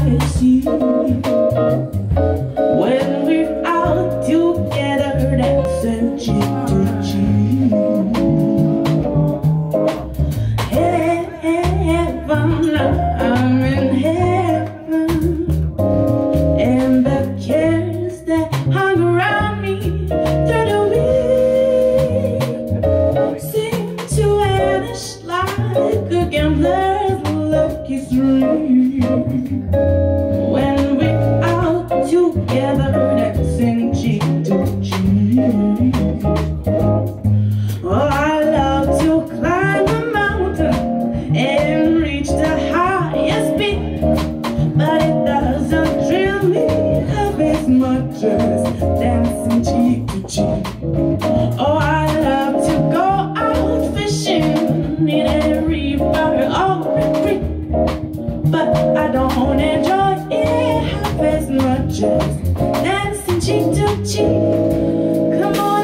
as you. When we're out together dancing cheek to cheek. Heaven, I'm in heaven, and the cares that hung around me through the week seem to vanish like a gambler's lucky streak. When we're out together dancing cheek to cheek. Oh, I love to climb a mountain and reach the highest peak, but it doesn't thrill me half as much as dancing cheek to cheek. Oh, I love to go out fishing in a river or a creek, but I don't enjoy it half as much as dancing cheek to cheek. Come on.